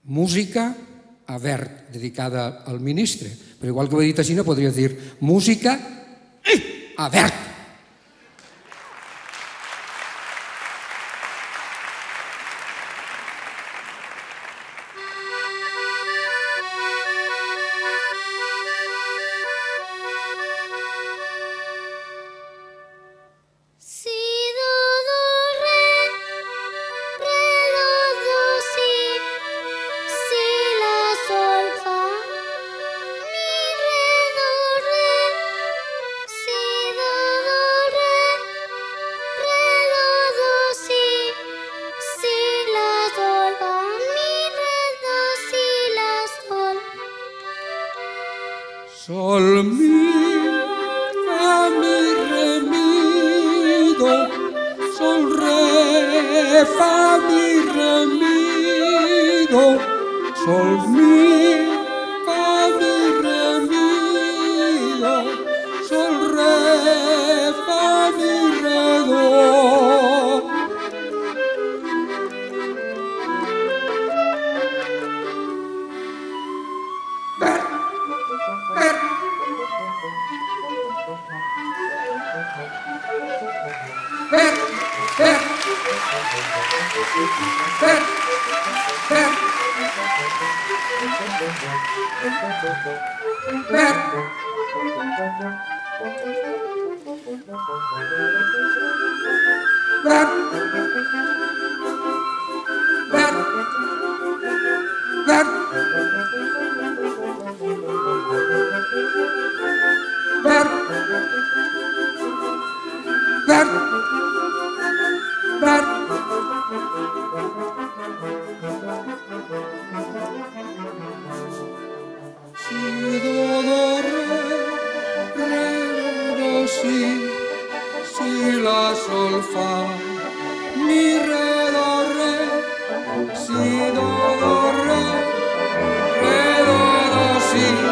música a verd, dedicada al ministre. Però igual que ho he dit així, no podria dir música a verd. Sol, mi, fa, mi, re, mi, do, sol, re, fa, mi, re, mi, do, sol, mi, fa, mi, re, mi, do, sol, re, fa, mi, re, do. Si, la, sol, fa, mi, re, do, re, si, do, re, do, si.